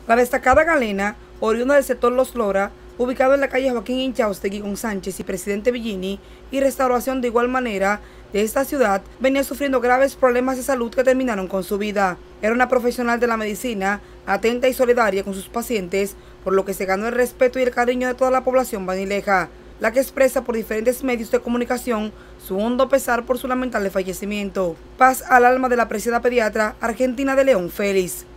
La destacada galena, oriunda del sector Los Lora, ubicado en la calle Joaquín Inchaustegui con Sánchez y Presidente Villini, y Restauración de igual manera, de esta ciudad, venía sufriendo graves problemas de salud que terminaron con su vida. Era una profesional de la medicina, atenta y solidaria con sus pacientes, por lo que se ganó el respeto y el cariño de toda la población banileja, la que expresa por diferentes medios de comunicación su hondo pesar por su lamentable fallecimiento. Paz al alma de la apreciada pediatra Argentina de León Félix.